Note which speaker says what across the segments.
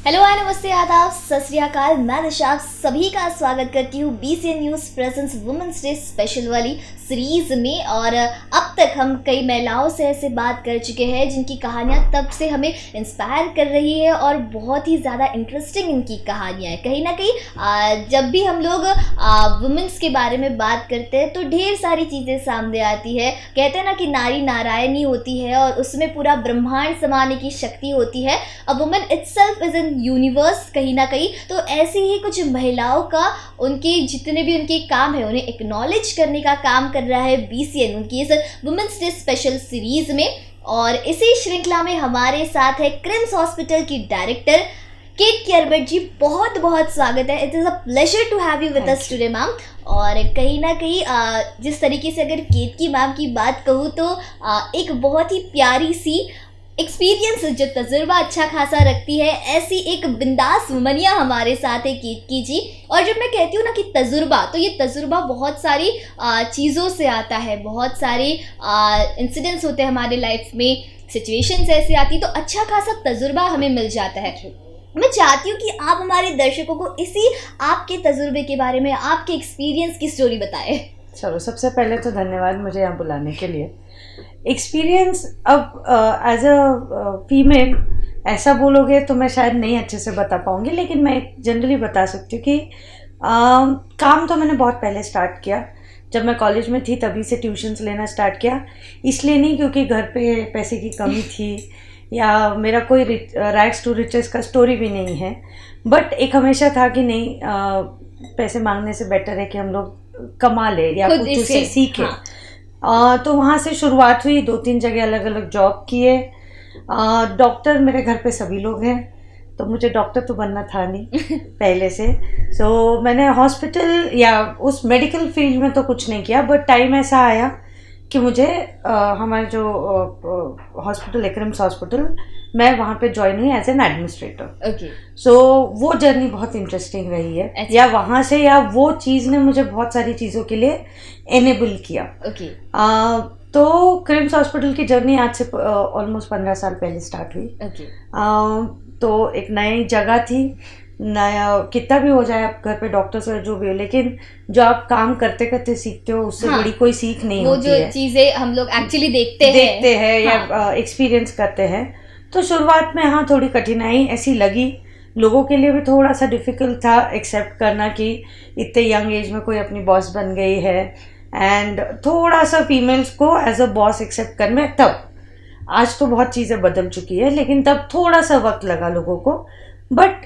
Speaker 1: Hello hi नमस्ते आदाब सत श्री अकाल। मैं दिशा आप सभी का स्वागत करती हूँ BCN news presents women's day special वाली सीरीज में। और अब तक हम कई महिलाओं से ऐसे बात कर चुके हैं जिनकी कहानियाँ तब से हमें इंस्पायर कर रही है और बहुत ही ज़्यादा इंटरेस्टिंग इनकी कहानियाँ हैं। कहीं ना कहीं जब भी हम लोग वुमेन्स के बारे में बात करते हैं तो ढेर सारी चीज़ें सामने आती है। कहते हैं ना कि नारी नारायणी होती है और उसमें पूरा ब्रह्मांड समाने की शक्ति होती है। A woman itself is an universe कहीं ना कहीं। तो ऐसी ही कुछ महिलाओं का उनके जितने भी उनके काम है उन्हें एक्नॉलेज करने का काम कर रहा है BCN उनकी इस वुमेन्स डे स्पेशल सीरीज में। और इसी श्रृंखला में हमारे साथ है क्रिम्स हॉस्पिटल की डायरेक्टर केट केयरबेट जी। बहुत बहुत स्वागत है। It is a pleasure to have you with us today ma'am. और कहीं ना कहीं जिस तरीके से अगर केट की मैम की बात कहूँ तो एक बहुत ही प्यारी सी एक्सपीरियंस जो तजुर्बा अच्छा खासा रखती है, ऐसी एक बिंदास वुमनिया हमारे साथ है कीर्ति जी। और जब मैं कहती हूँ ना कि तजुर्बा, तो ये तजुर्बा बहुत सारी चीज़ों से आता है। बहुत सारे इंसिडेंट्स होते हैं हमारे लाइफ में, सिचुएशंस ऐसी आती तो अच्छा खासा तजुर्बा हमें मिल जाता है। मैं चाहती हूँ कि आप हमारे दर्शकों को इसी आपके तजुर्बे के बारे में, आपके एक्सपीरियंस की स्टोरी बताएं।
Speaker 2: चलो, सबसे पहले तो धन्यवाद मुझे यहाँ बुलाने के लिए। एक्सपीरियंस अब एज अ फीमेल ऐसा बोलोगे तो मैं शायद नहीं अच्छे से बता पाऊँगी, लेकिन मैं जनरली बता सकती हूँ कि काम तो मैंने बहुत पहले स्टार्ट किया। जब मैं कॉलेज में थी तभी से ट्यूशन्स लेना स्टार्ट किया। इसलिए नहीं क्योंकि घर पे पैसे की कमी थी या मेरा कोई रैग्स टू रिचेस का स्टोरी भी नहीं है, बट एक हमेशा था कि नहीं, पैसे मांगने से बेटर है कि हम लोग कमा ले या कुछ उससे सीखे। हाँ। तो वहाँ से शुरुआत हुई। 2-3 जगह अलग अलग जॉब किए। डॉक्टर मेरे घर पे सभी लोग हैं, तो मुझे डॉक्टर तो बनना था नहीं पहले से। सो मैंने हॉस्पिटल या उस मेडिकल फील्ड में तो कुछ नहीं किया, बट टाइम ऐसा आया कि मुझे हमारे जो हॉस्पिटल है क्रिम्स हॉस्पिटल, मैं वहाँ पे ज्वाइन हुई as an administrator.
Speaker 1: Okay.
Speaker 2: So वो जर्नी बहुत इंटरेस्टिंग रही है। या वहाँ से या वो चीज़ ने मुझे बहुत सारी चीज़ों के लिए एनेबल किया।
Speaker 1: ओके।
Speaker 2: तो क्रिम्स हॉस्पिटल की जर्नी आज से ऑलमोस्ट 15 साल पहले स्टार्ट हुई।
Speaker 1: ओके।
Speaker 2: तो एक नई जगह थी, नया कितना भी हो जाए आप घर पे डॉक्टर्स और जो भी हो, लेकिन जो आप काम करते करते सीखते हो उससे बड़ी कोई सीख नहीं होती है।
Speaker 1: वो जो चीज़ें हम लोग एक्चुअली देखते हैं
Speaker 2: या एक्सपीरियंस करते हैं। तो शुरुआत में हाँ थोड़ी कठिनाई ऐसी लगी, लोगों के लिए भी थोड़ा सा डिफ़िकल्ट था एक्सेप्ट करना कि इतने यंग एज में कोई अपनी बॉस बन गई है, एंड थोड़ा सा फीमेल्स को एज अ बॉस एक्सेप्ट करने। तब आज तो बहुत चीज़ें बदल चुकी है, लेकिन तब थोड़ा सा वक्त लगा लोगों को। बट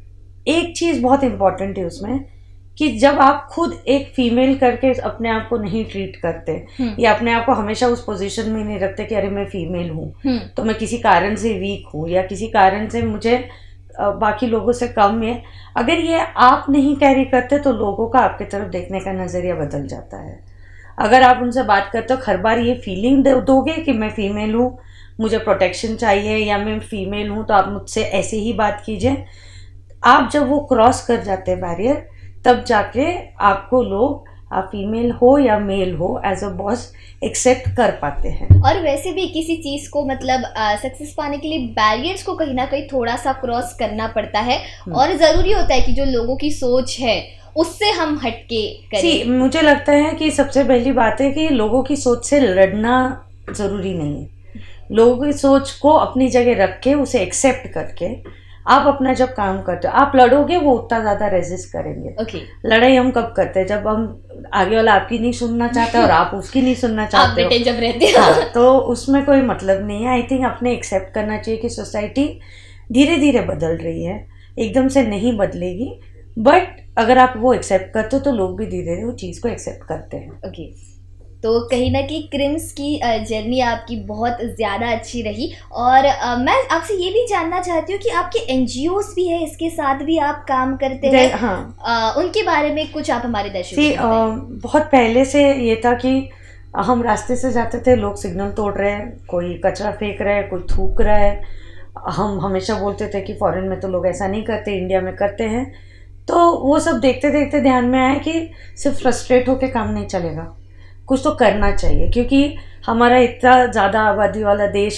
Speaker 2: एक चीज़ बहुत इम्पॉर्टेंट है उसमें कि जब आप खुद एक फीमेल करके अपने आप को नहीं ट्रीट करते या अपने आप को हमेशा उस पोजीशन में नहीं रखते कि अरे मैं फीमेल हूँ तो मैं किसी कारण से वीक हूँ या किसी कारण से मुझे बाकी लोगों से कम है, अगर ये आप नहीं कैरी करते तो लोगों का आपकी तरफ देखने का नज़रिया बदल जाता है। अगर आप उनसे बात करते हो हर बार ये फीलिंग दोगे कि मैं फ़ीमेल हूँ, मुझे प्रोटेक्शन चाहिए, या मैं फ़ीमेल हूँ तो आप मुझसे ऐसे ही बात कीजिए। आप जब वो क्रॉस कर जाते हैं बैरियर, तब जाके आपको लोग, आप फीमेल हो या मेल हो, एज अ बॉस एक्सेप्ट कर पाते हैं।
Speaker 1: और वैसे भी किसी चीज़ को मतलब सक्सेस पाने के लिए बैरियर्स को कहीं ना कहीं थोड़ा सा क्रॉस करना पड़ता है। और ज़रूरी होता है कि जो लोगों की सोच है उससे हम हटके करें।
Speaker 2: मुझे लगता है कि सबसे पहली बात है कि लोगों की सोच से लड़ना ज़रूरी नहीं है। लोगों की सोच को अपनी जगह रख के उसे एक्सेप्ट करके आप अपना जब काम करते हो, आप लड़ोगे वो उतना ज़्यादा रेजिस्ट करेंगे।
Speaker 1: Okay.
Speaker 2: लड़ाई हम कब करते हैं? जब हम आगे वाला आपकी नहीं सुनना चाहता और आप उसकी नहीं सुनना चाहते
Speaker 1: हो। जब रहते हो
Speaker 2: हाँ, तो उसमें कोई मतलब नहीं है। आई थिंक अपने एक्सेप्ट करना चाहिए कि सोसाइटी धीरे धीरे बदल रही है, एकदम से नहीं बदलेगी, बट अगर आप वो एक्सेप्ट करते हो तो लोग भी धीरे धीरे वो चीज़ को एक्सेप्ट करते हैं।
Speaker 1: ओके। तो कहीं ना कहीं क्रिम्स की जर्नी आपकी बहुत ज़्यादा अच्छी रही। और मैं आपसे ये भी जानना चाहती हूँ कि आपके NGOs भी है, इसके साथ भी आप काम करते हैं।
Speaker 2: हाँ।
Speaker 1: उनके बारे में कुछ आप हमारे दर्शकों को बताइए।
Speaker 2: बहुत पहले से ये था कि हम रास्ते से जाते थे, लोग सिग्नल तोड़ रहे हैं, कोई कचरा फेंक रहा है, कोई थूक रहा है। हम हमेशा बोलते थे कि फॉरेन में तो लोग ऐसा नहीं करते, इंडिया में करते हैं। तो वो सब देखते देखते ध्यान में आया कि सिर्फ फ्रस्ट्रेट होकर काम नहीं चलेगा, कुछ तो करना चाहिए, क्योंकि हमारा इतना ज़्यादा आबादी वाला देश है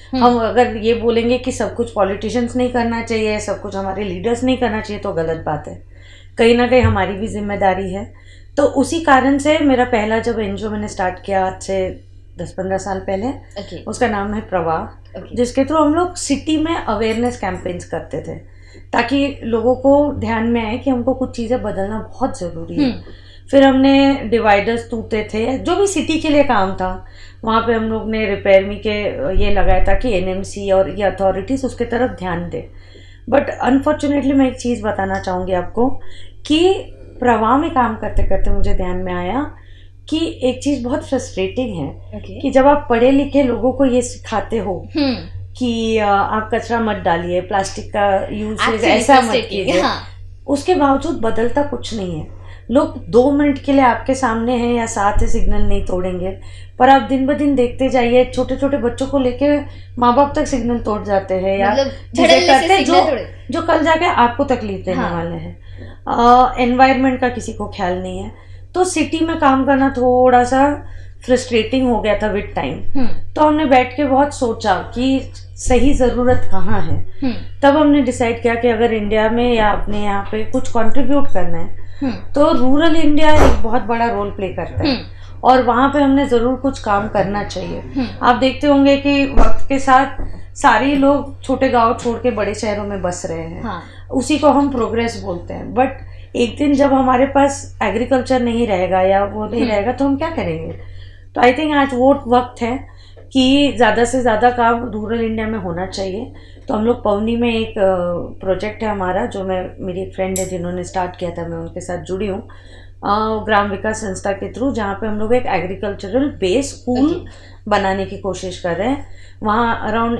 Speaker 2: हम अगर ये बोलेंगे कि सब कुछ पॉलिटिशियंस नहीं करना चाहिए, सब कुछ हमारे लीडर्स नहीं करना चाहिए, तो गलत बात है। कहीं ना कहीं हमारी भी जिम्मेदारी है। तो उसी कारण से मेरा पहला जब एनजीओ मैंने स्टार्ट किया आज से 10-15 साल पहले, उसका नाम है प्रवाह, जिसके थ्रू हम लोग सिटी में अवेयरनेस कैंपेन्स करते थे, ताकि लोगों को ध्यान में आए कि हमको कुछ चीज़ें बदलना बहुत ज़रूरी है। फिर हमने डिवाइडर्स टूटे थे, जो भी सिटी के लिए काम था, वहाँ पे हम लोग ने रिपेयर मी के ये लगाया था कि एनएमसी और ये अथॉरिटीज़ उसके तरफ ध्यान दे। बट अनफॉर्चुनेटली मैं एक चीज़ बताना चाहूँगी आपको कि प्रवाह में काम करते करते मुझे ध्यान में आया कि एक चीज़ बहुत फ्रस्ट्रेटिंग है कि जब आप पढ़े लिखे लोगों को ये सिखाते हो कि आप कचरा मत डालिए, प्लास्टिक का यूज ऐसा मत कीजिए, उसके बावजूद बदलता कुछ नहीं है। लोग 2 मिनट के लिए आपके सामने हैं या साथ है, सिग्नल नहीं तोड़ेंगे, पर आप दिन ब दिन देखते जाइए छोटे छोटे बच्चों को लेके माँ बाप तक सिग्नल तोड़ जाते हैं या चीजें करते हैं जो कल जाके आपको तकलीफ देने वाले हैं। एनवायरनमेंट का किसी को ख्याल नहीं है। तो सिटी में काम करना थोड़ा सा फ्रस्ट्रेटिंग हो गया था विद टाइम। तो हमने बैठ के बहुत सोचा कि सही ज़रूरत कहाँ है। तब हमने डिसाइड किया कि अगर इंडिया में या अपने यहाँ पे कुछ कंट्रीब्यूट करना है तो रूरल इंडिया एक बहुत बड़ा रोल प्ले करता है और वहाँ पे हमने ज़रूर कुछ काम करना चाहिए। आप देखते होंगे कि वक्त के साथ सारे लोग छोटे गांव छोड़ के बड़े शहरों में बस रहे हैं। उसी को हम प्रोग्रेस बोलते हैं। बट एक दिन जब हमारे पास एग्रीकल्चर नहीं रहेगा या वो नहीं रहेगा तो हम क्या करेंगे। तो आई थिंक आज वो वक्त है कि ज़्यादा से ज़्यादा काम रूरल इंडिया में होना चाहिए। तो हम लोग पवनी में एक प्रोजेक्ट है हमारा, जो मेरी एक फ्रेंड है जिन्होंने स्टार्ट किया था, मैं उनके साथ जुड़ी हूँ, ग्राम विकास संस्था के थ्रू, जहाँ पे हम लोग एक एग्रीकल्चरल बेस स्कूल बनाने की कोशिश कर रहे हैं। वहाँ अराउंड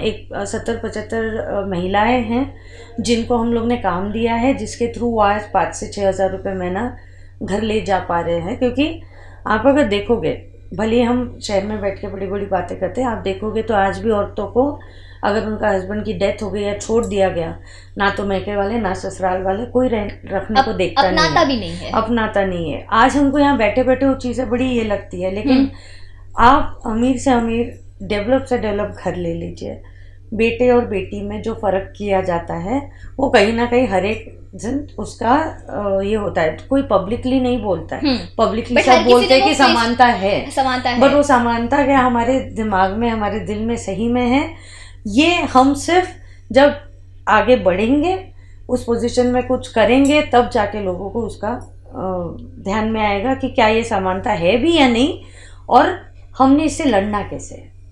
Speaker 2: 70-75 महिलाएं हैं जिनको हम लोग ने काम दिया है, जिसके थ्रू वो आज 5 से 6 हज़ार रुपये महीना घर ले जा पा रहे हैं। क्योंकि आप अगर देखोगे, भले हम शहर में बैठ के बड़ी बड़ी बातें करते हैं, आप देखोगे तो आज भी औरतों को अगर उनका हस्बैंड की डेथ हो गई या छोड़ दिया गया, ना तो मैके वाले ना ससुराल वाले कोई रखने को देखता नहीं है, अपनाता नहीं है। आज हमको यहाँ बैठे बैठे वो चीज़ें बड़ी ये लगती है, लेकिन आप अमीर से अमीर, डेवलप से डेवलप घर ले लीजिए, बेटे और बेटी में जो फ़र्क किया जाता है वो कहीं ना कहीं हर एक दिन उसका ये होता है। कोई पब्लिकली नहीं बोलता है, पब्लिकली सब बोलते हैं कि समानता है, बट वो समानता क्या हमारे दिमाग में, हमारे दिल में सही में है। ये हम सिर्फ जब आगे बढ़ेंगे, उस पोजीशन में कुछ करेंगे, तब जाके लोगों को उसका ध्यान में आएगा कि क्या ये समानता है भी या नहीं, और हमने इससे लड़ना कैसे।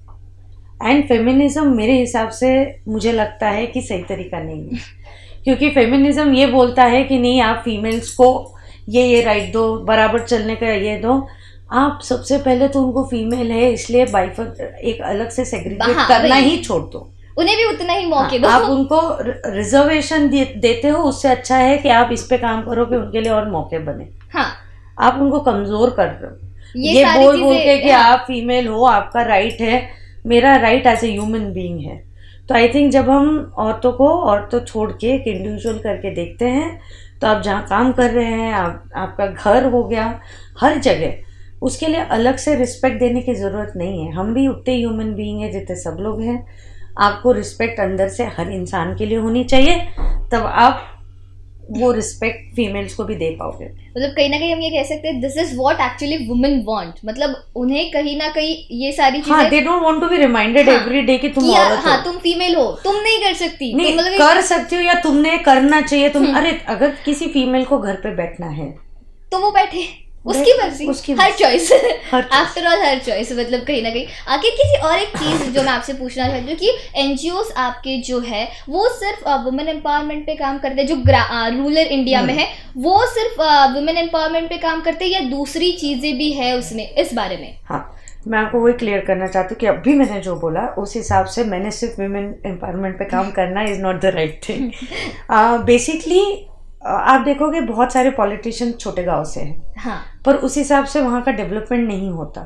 Speaker 2: एंड फेमिनिज्म मेरे हिसाब से मुझे लगता है कि सही तरीका नहीं है, क्योंकि फेमिनिज्म ये बोलता है कि नहीं, आप फीमेल्स को ये राइट दो, बराबर चलने का ये दो। आप सबसे पहले तो उनको फीमेल है इसलिए एक अलग से सेग्रीगेट करना ही छोड़ दो,
Speaker 1: उन्हें भी उतना ही मौके दो।
Speaker 2: आप उनको रिजर्वेशन देते हो, उससे अच्छा है कि आप इस पे काम करो कि उनके लिए और मौके बने। आप उनको कमजोर कर रहे हो ये बोल के कि आप फीमेल हो, आपका राइट है, मेरा right as a human being है। तो आई थिंक जब हम औरतों को औरतों छोड़ के एक इंडिविजुअल करके देखते हैं, तो आप जहाँ काम कर रहे हैं, आपका घर हो गया, हर जगह उसके लिए अलग से रिस्पेक्ट देने की ज़रूरत नहीं है। हम भी उतने ह्यूमन बीइंग हैं जितने सब लोग हैं। आपको रिस्पेक्ट अंदर से हर इंसान के लिए होनी चाहिए, तब आप वो रिस्पेक्ट फीमेल्स को भी दे पाओगे।
Speaker 1: मतलब कहीं ना कहीं हम ये कह सकते हैं, this is what actually women want. मतलब उन्हें कहीं ना कहीं ये सारी चीजें,
Speaker 2: they don't want to be reminded every day कि तुम औरत हो,
Speaker 1: तुम फीमेल हो, तुम नहीं कर सकती,
Speaker 2: नहीं तुम कर सकती हो या तुमने करना चाहिए। तुम अरे अगर किसी फीमेल को घर पे बैठना है
Speaker 1: तो वो बैठे, उसकी मर्जी, हर चॉइस, आफ्टर ऑल हर चॉइस। मतलब कहीं ना कहीं आखिर किसी और एक चीज़ जो मैं आपसे पूछना चाहती हूँ कि एनजीओस आपके जो है वो सिर्फ वुमेन एम्पावरमेंट पे काम करते हैं, जो रूरल इंडिया में है वो सिर्फ वुमेन एम्पावरमेंट पे काम करते हैं या दूसरी चीज़ें भी है उसमें, इस बारे में?
Speaker 2: हाँ, मैं आपको वही क्लियर करना चाहती हूँ कि अभी मैंने जो बोला उस हिसाब से मैंने सिर्फ वुमेन एम्पावरमेंट पे काम करना is not the right thing. Basically आप देखोगे बहुत सारे पॉलिटिशियन छोटे गांव से हैं, पर उस हिसाब से वहाँ का डेवलपमेंट नहीं होता।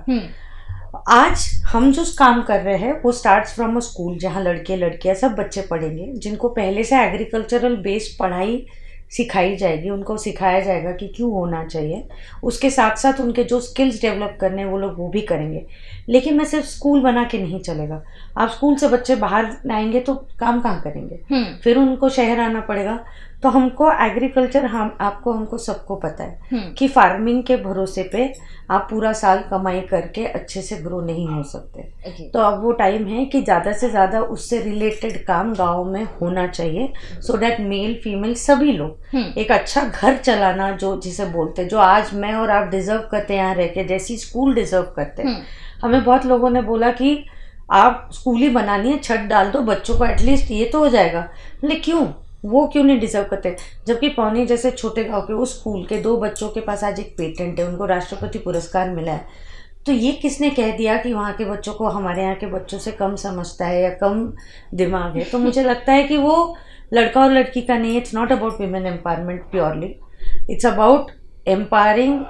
Speaker 2: आज हम जो काम कर रहे हैं वो स्टार्ट्स फ्रॉम अ स्कूल, जहाँ लड़के लड़कियाँ सब बच्चे पढ़ेंगे, जिनको पहले से एग्रीकल्चरल बेस्ड पढ़ाई सिखाई जाएगी, उनको सिखाया जाएगा कि क्यों होना चाहिए। उसके साथ साथ उनके जो स्किल्स डेवलप करने वो लोग वो भी करेंगे। लेकिन मैं सिर्फ स्कूल बना के नहीं चलेगा। आप स्कूल से बच्चे बाहर आएंगे तो काम कहाँ करेंगे, फिर उनको शहर आना पड़ेगा। तो हमको एग्रीकल्चर, हमको सबको पता है कि फार्मिंग के भरोसे पे आप पूरा साल कमाई करके अच्छे से ग्रो नहीं हो सकते। तो अब वो टाइम है कि ज़्यादा से ज़्यादा उससे रिलेटेड काम गाँव में होना चाहिए, सो डैट मेल फीमेल सभी लोग एक अच्छा घर चलाना, जो जिसे बोलते हैं, जो आज मैं और आप डिजर्व करते हैं यहाँ रह के, जैसी स्कूल डिजर्व करते हैं। हमें बहुत लोगों ने बोला कि आप स्कूल ही बनानी है, छत डाल दो बच्चों को, एटलीस्ट ये तो हो जाएगा। लेकिन क्यों, वो क्यों नहीं डिजर्व करते? जबकि पौनी जैसे छोटे गांव के उस स्कूल के 2 बच्चों के पास आज एक पेटेंट है, उनको राष्ट्रपति पुरस्कार मिला है। तो ये किसने कह दिया कि वहाँ के बच्चों को हमारे यहाँ के बच्चों से कम समझता है या कम दिमाग है? तो मुझे लगता है कि वो लड़का और लड़की का नहीं, it's not about women empowerment purely, it's about empowering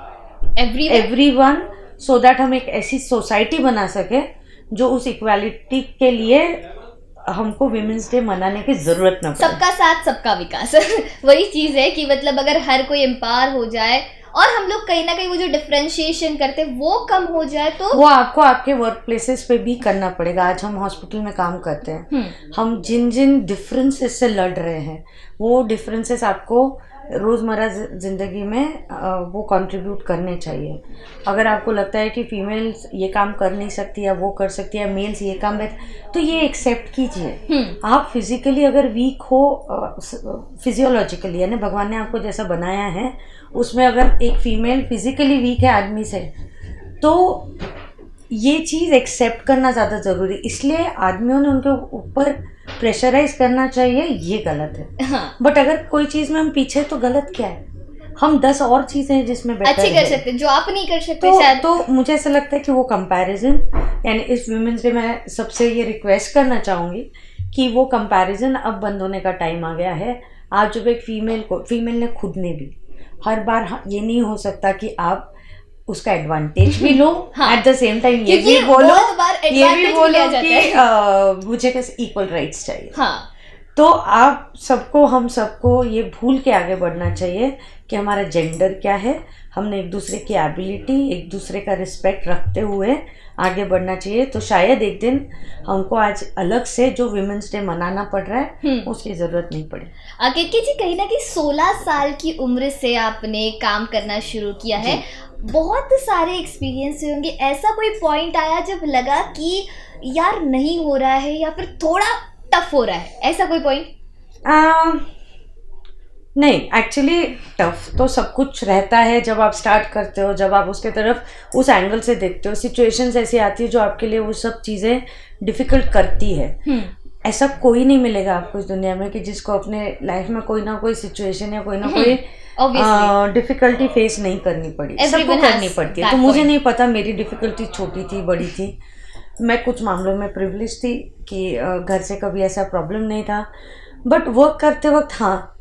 Speaker 2: everyone, so that हम एक ऐसी सोसाइटी बना सके जो उस इक्वालिटी के लिए हमको विमेंस डे मनाने की जरूरत ना पड़े।
Speaker 1: सबका साथ सबका विकास वही चीज है कि मतलब अगर हर कोई एम्पावर हो जाए और हम लोग कहीं ना कहीं वो जो डिफरेंशिएशन करते हैं वो कम हो जाए, तो
Speaker 2: वो आपको आपके वर्क प्लेसेस पे भी करना पड़ेगा। आज हम हॉस्पिटल में काम करते हैं, हम जिन जिन डिफरेंसेस से लड़ रहे हैं वो डिफरेंसेस आपको रोज़मर्रा ज़िंदगी में वो कंट्रीब्यूट करने चाहिए। अगर आपको लगता है कि फीमेल्स ये काम कर नहीं सकती या वो कर सकती है, मेल्स ये काम तो ये एक्सेप्ट कीजिए। आप फिजिकली अगर वीक हो, फिजियोलॉजिकली यानी भगवान ने आपको जैसा बनाया है उसमें अगर एक फीमेल फिजिकली वीक है आदमी से, तो ये चीज़ एक्सेप्ट करना ज़्यादा ज़रूरी। इसलिए आदमियों ने उनके ऊपर प्रेशराइज करना चाहिए, ये गलत है। बट अगर कोई चीज़ में हम पीछे, तो गलत क्या है? हम 10 और चीज़ें हैं जिसमें बेटर
Speaker 1: अच्छी कर सकते, जो आप नहीं कर सकते
Speaker 2: तो,
Speaker 1: शायद।
Speaker 2: तो मुझे ऐसा लगता है कि वो कंपैरिजन, यानी इस वुमेन्स डे मैं सबसे ये रिक्वेस्ट करना चाहूँगी कि वो कंपैरिजन अब बंद होने का टाइम आ गया है। आज जब एक फीमेल ने खुद ने भी हर बार ये नहीं हो सकता कि आप उसका एडवांटेज भी लो, एट द सेम टाइम ये भी बोलो कि मुझे कैसे इक्वल राइट्स चाहिए। तो आप सबको, हम सबको ये भूल के आगे बढ़ना चाहिए कि हमारा जेंडर क्या है। हमने एक दूसरे की एबिलिटी, एक दूसरे का रिस्पेक्ट रखते हुए आगे बढ़ना चाहिए। तो शायद एक दिन हमको आज अलग से जो विमेंस डे मनाना पड़ रहा है उसकी ज़रूरत नहीं पड़े।
Speaker 1: केके जी, कहीं ना कहीं 16 साल की उम्र से आपने काम करना शुरू किया है, बहुत सारे एक्सपीरियंस होंगे। ऐसा कोई पॉइंट आया जब लगा कि यार नहीं हो रहा है या फिर थोड़ा टफ हो रहा है, ऐसा कोई पॉइंट?
Speaker 2: नहीं, एक्चुअली टफ तो सब कुछ रहता है जब आप स्टार्ट करते हो, जब आप उसके तरफ उस एंगल से देखते हो। सिचुएशंस ऐसी आती है जो आपके लिए वो सब चीज़ें डिफ़िकल्ट करती है। ऐसा कोई नहीं मिलेगा आपको इस दुनिया में कि जिसको अपने लाइफ में कोई ना कोई सिचुएशन या कोई ना कोई डिफ़िकल्टी फेस नहीं करनी पड़ी, सबको करनी पड़ती है। तो मुझे नहीं पता मेरी डिफ़िकल्टी छोटी थी बड़ी थी, मैं कुछ मामलों में प्रिविलेज थी कि घर से कभी ऐसा प्रॉब्लम नहीं था। बट वर्क करते वक्त हाँ,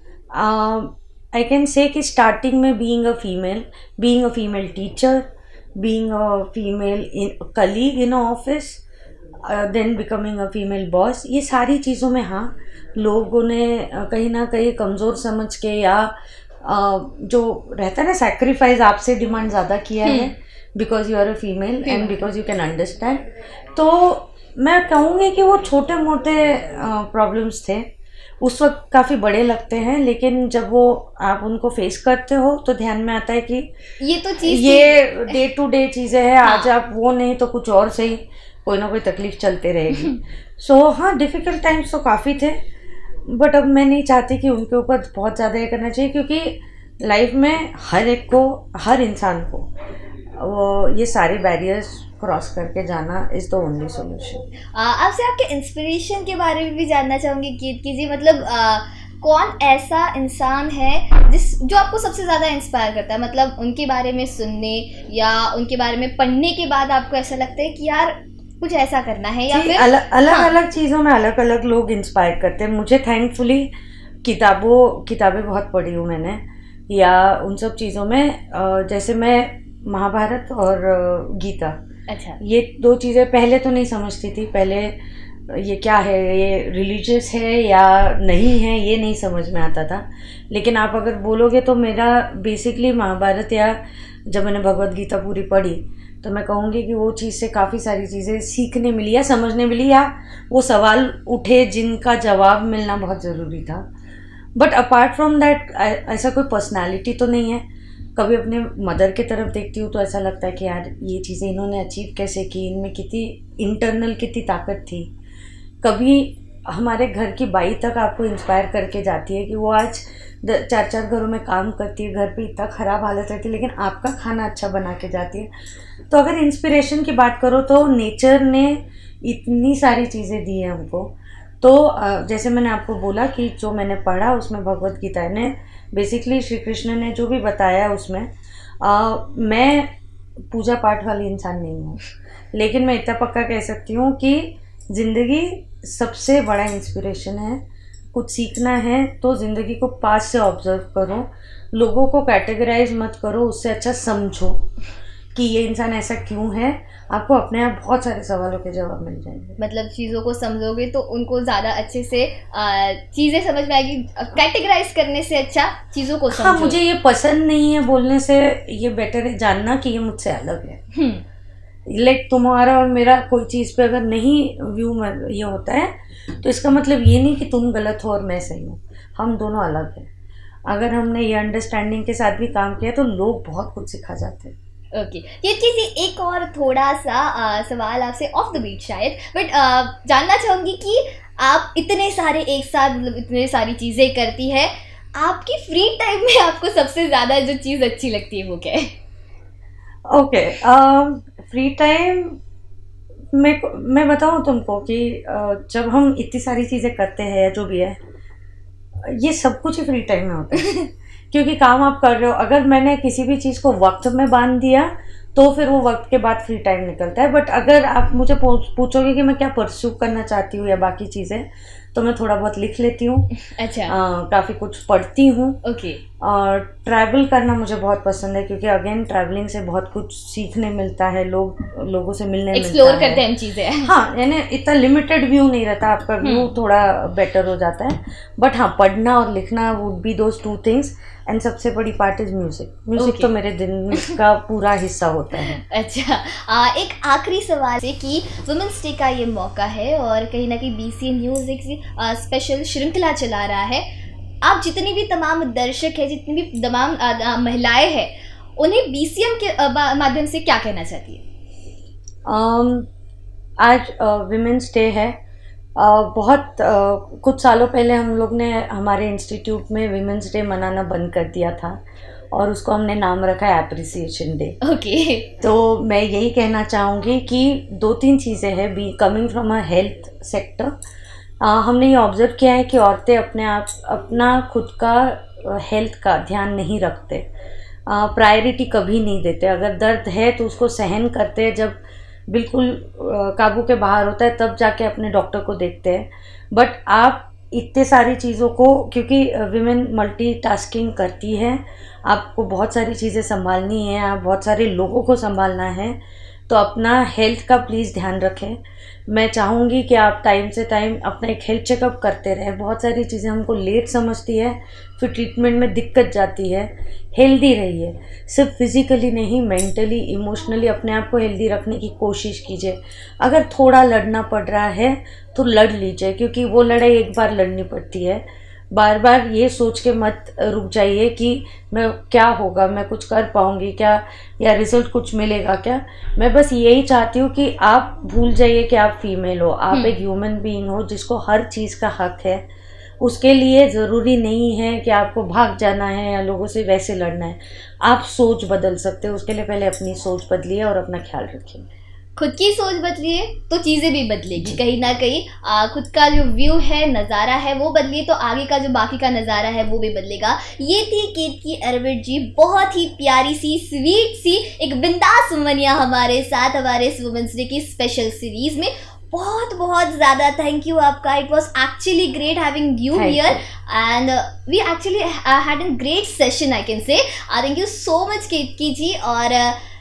Speaker 2: आई कैन से कि स्टार्टिंग में being a female teacher, being a female colleague in office, then becoming a female boss, ये सारी चीज़ों में हाँ लोगों ने कहीं ना कहीं कमज़ोर समझ के या जो रहता है ना सैक्रिफाइस आपसे डिमांड ज़्यादा किया है, because you are a female and because you can understand. तो मैं कहूँगी कि वो छोटे मोटे प्रॉब्लम्स थे, उस वक्त काफ़ी बड़े लगते हैं, लेकिन जब वो आप उनको फेस करते हो तो ध्यान में आता है कि
Speaker 1: ये तो चीज़,
Speaker 2: ये डे टू डे चीज़ें हैं। आज आप वो नहीं तो कुछ और सही, कोई ना कोई तकलीफ चलते रहेगी। सो हाँ, डिफ़िकल्ट टाइम्स तो काफ़ी थे, बट अब मैं नहीं चाहती कि उनके ऊपर बहुत ज़्यादा ये करना चाहिए, क्योंकि लाइफ में हर एक को, हर इंसान को वो ये सारे बैरियर्स क्रॉस करके जाना इज़ द ओनली सोल्यूशन।
Speaker 1: आपसे आपके इंस्पिरेशन के बारे में भी जानना चाहूँगी कि जी, मतलब कौन ऐसा इंसान है जो आपको सबसे ज़्यादा इंस्पायर करता है? मतलब उनके बारे में सुनने या उनके बारे में पढ़ने के बाद आपको ऐसा लगता है कि यार कुछ ऐसा करना है, या फिर
Speaker 2: अलग चीज़ों में अलग अलग लोग इंस्पायर करते हैं मुझे। थैंकफुली किताबें बहुत पढ़ी हूँ मैंने, या उन सब चीज़ों में जैसे मैं महाभारत और गीता,
Speaker 1: अच्छा,
Speaker 2: ये 2 चीज़ें पहले तो नहीं समझती थी। पहले ये क्या है, ये रिलीजियस है या नहीं है, ये नहीं समझ में आता था। लेकिन आप अगर बोलोगे तो मेरा बेसिकली महाभारत या जब मैंने भगवत गीता पूरी पढ़ी तो मैं कहूँगी कि वो चीज़ से काफ़ी सारी चीज़ें सीखने मिली या समझने मिली, या वो सवाल उठे जिनका जवाब मिलना बहुत ज़रूरी था। बट अपार्ट फ्रॉम दैट ऐसा कोई पर्सनालिटी तो नहीं है। कभी अपने मदर की तरफ देखती हूँ तो ऐसा लगता है कि यार ये चीज़ें इन्होंने अचीव कैसे की, इनमें कितनी इंटरनल कितनी ताकत थी। कभी हमारे घर की बाई तक आपको इंस्पायर करके जाती है कि वो आज 4 घरों में काम करती है, घर पे इतना ख़राब हालत रहती है लेकिन आपका खाना अच्छा बना के जाती है। तो अगर इंस्पिरेशन की बात करो तो नेचर ने इतनी सारी चीज़ें दी हैं हमको। तो जैसे मैंने आपको बोला कि जो मैंने पढ़ा उसमें भगवत गीता ने बेसिकली श्री कृष्ण ने जो भी बताया उसमें मैं पूजा पाठ वाली इंसान नहीं हूँ, लेकिन मैं इतना पक्का कह सकती हूँ कि ज़िंदगी सबसे बड़ा इंस्पिरेशन है। कुछ सीखना है तो ज़िंदगी को पास से ऑब्जर्व करो, लोगों को कैटेगराइज मत करो, उससे अच्छा समझो कि ये इंसान ऐसा क्यों है। आपको अपने आप बहुत सारे सवालों के जवाब मिल जाएंगे।
Speaker 1: मतलब चीज़ों को समझोगे तो उनको ज़्यादा अच्छे से चीज़ें समझ में आएगी। कैटेगराइज करने से अच्छा चीज़ों को समझो।
Speaker 2: हाँ, मुझे ये पसंद नहीं है बोलने से ये बेटर है जानना कि ये मुझसे अलग है। लाइक तुम्हारा और मेरा कोई चीज़ पे अगर नहीं व्यू में ये होता है तो इसका मतलब ये नहीं कि तुम गलत हो और मैं सही हूँ, हम दोनों अलग हैं। अगर हमने ये अंडरस्टैंडिंग के साथ भी काम किया तो लोग बहुत कुछ सिखा जाते हैं।
Speaker 1: ओके ये चीज़ एक और थोड़ा सा सवाल आपसे ऑफ द बीट शायद, बट जानना चाहूँगी कि आप इतने सारे एक साथ मतलब इतने सारी चीज़ें करती है, आपकी फ्री टाइम में आपको सबसे ज़्यादा जो चीज़ अच्छी लगती है वो क्या है?
Speaker 2: ओके, फ्री टाइम मैं बताऊँ तुमको कि जब हम इतनी सारी चीज़ें करते हैं या जो भी है, ये सब कुछ ही फ्री टाइम में होता है क्योंकि काम आप कर रहे हो। अगर मैंने किसी भी चीज़ को वक्त में बांध दिया तो फिर वो वक्त के बाद फ्री टाइम निकलता है। बट अगर आप मुझे पूछोगे कि मैं क्या परस्यू करना चाहती हूँ या बाकी चीज़ें, तो मैं थोड़ा बहुत लिख लेती हूँ।
Speaker 1: अच्छा।
Speaker 2: काफ़ी कुछ पढ़ती हूँ।
Speaker 1: ओके।
Speaker 2: और ट्रैवल करना मुझे बहुत पसंद है क्योंकि अगेन ट्रैवलिंग से बहुत कुछ सीखने मिलता है, लोगों से मिलने
Speaker 1: एक्सप्लोर करते हैं हम चीज़ें।
Speaker 2: हाँ, यानी इतना लिमिटेड व्यू नहीं रहता, आपका व्यू थोड़ा बेटर हो जाता है। बट हाँ, पढ़ना और लिखना would be those 2 things. And सबसे बड़ी पार्ट इज म्यूजिक तो मेरे दिन का पूरा हिस्सा होता है।
Speaker 1: अच्छा, एक आखिरी सवाल है कि वुमेन्स डे का ये मौका है और कहीं ना कहीं BCN न्यूज़ एक स्पेशल श्रृंखला चला रहा है। आप जितनी भी तमाम दर्शक है, जितनी भी तमाम महिलाएं हैं, उन्हें BCN के माध्यम से क्या कहना चाहती है?
Speaker 2: आज वुमेन्स डे है। बहुत कुछ सालों पहले हम लोग ने हमारे इंस्टीट्यूट में वुमेन्स डे मनाना बंद कर दिया था और उसको हमने नाम रखा है एप्रिसिएशन डे।
Speaker 1: ओके। तो
Speaker 2: मैं यही कहना चाहूँगी कि 2-3 चीज़ें हैं coming from a health sector. हमने ये ऑब्ज़र्व किया है कि औरतें अपना खुद का हेल्थ का ध्यान नहीं रखते, प्रायोरिटी कभी नहीं देते। अगर दर्द है तो उसको सहन करते हैं, जब बिल्कुल काबू के बाहर होता है तब जाके अपने डॉक्टर को देखते हैं। बट आप इतने सारी चीज़ों को, क्योंकि विमेन मल्टीटास्किंग करती है, आपको बहुत सारी चीज़ें संभालनी है, आप बहुत सारे लोगों को संभालना है, तो अपना हेल्थ का प्लीज़ ध्यान रखें। मैं चाहूँगी कि आप टाइम से टाइम अपना एक हेल्थ चेकअप करते रहें। बहुत सारी चीज़ें हमको लेट समझती है, फिर ट्रीटमेंट में दिक्कत जाती है। हेल्दी रहिए, सिर्फ फिज़िकली नहीं, मेंटली इमोशनली अपने आप को हेल्दी रखने की कोशिश कीजिए। अगर थोड़ा लड़ना पड़ रहा है तो लड़ लीजिए, क्योंकि वो लड़ाई एक बार लड़नी पड़ती है। बार बार ये सोच के मत रुक जाइए कि मैं क्या होगा, मैं कुछ कर पाऊँगी क्या, या रिजल्ट कुछ मिलेगा क्या। मैं बस यही चाहती हूँ कि आप भूल जाइए कि आप फीमेल हो, आप एक ह्यूमन बीइंग हो जिसको हर चीज़ का हक है। उसके लिए ज़रूरी नहीं है कि आपको भाग जाना है या लोगों से वैसे लड़ना है। आप सोच बदल सकते हो, उसके लिए पहले अपनी सोच बदलिए और अपना ख्याल रखिए।
Speaker 1: खुद की सोच बदलिए तो चीज़ें भी बदलेगी। कहीं ना कहीं खुद का जो व्यू है, नज़ारा है, वो बदलिए तो आगे का जो बाकी का नज़ारा है वो भी बदलेगा। ये थी केतकी अरविंद जी, बहुत ही प्यारी सी, स्वीट सी, एक बिंदास वुमनिया हमारे साथ हमारे इस वुमेन्स डे की स्पेशल सीरीज़ में। बहुत बहुत ज़्यादा थैंक यू आपका। It was actually great having you here and we actually had a great session, I can say. Thank you so much Ketaki ji. और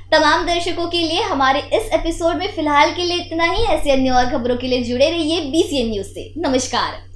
Speaker 1: तमाम दर्शकों के लिए हमारे इस एपिसोड में फिलहाल के लिए इतना ही। ऐसी अन्य और खबरों के लिए जुड़े रहिए BCN न्यूज से। नमस्कार।